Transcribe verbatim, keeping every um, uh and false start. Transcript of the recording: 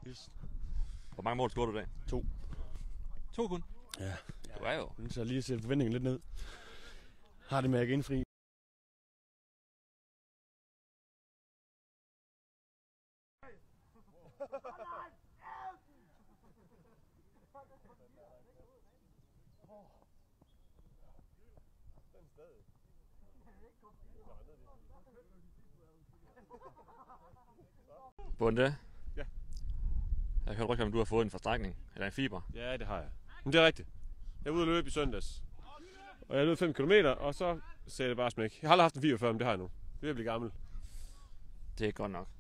Hvor mange mål scorede du i dag? To. To kun? Ja. Du er jo. Så lige sætte forventningen lidt ned. Har det med at indfri. Bunde? Ja. Jeg hørte rygter om, du har fået en forstrækning, eller en fiber. Ja, det har jeg. Men det er rigtigt. Jeg var ude at løbe i søndags. Og jeg løb fem kilometer, og så sagde det bare smæk. Jeg har aldrig haft en fiber før, men det har jeg nu. Det er ved at blive gammel. Det er godt nok.